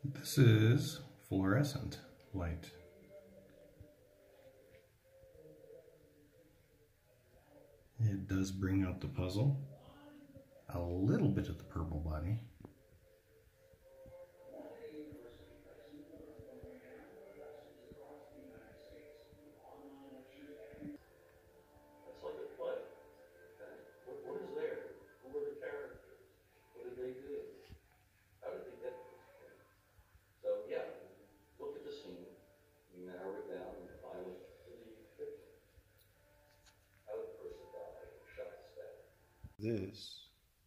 This is fluorescent light. It does bring out the puzzle, a little bit of the purple body. What is there? Who were the characters? What did they do? How did they get there? So yeah, look at the scene, you narrow it down and define it to the victim. How did the person die? Shot to death. This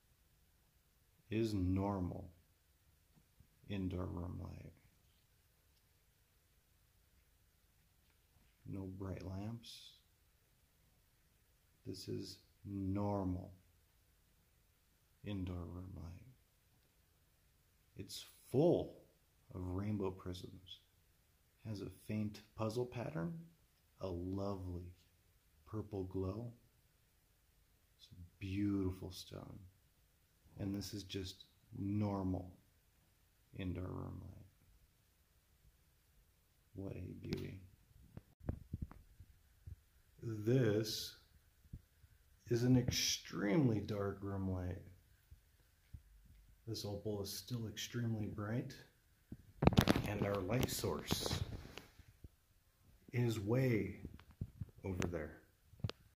is normal indoor room light. No bright lamps. This is normal indoor room light. It's full of rainbow prisms. Has a faint puzzle pattern, a lovely purple glow. It's a beautiful stone. And this is just normal indoor room light. What a beauty. This is an extremely dark room light. This opal is still extremely bright, and our light source is way over there.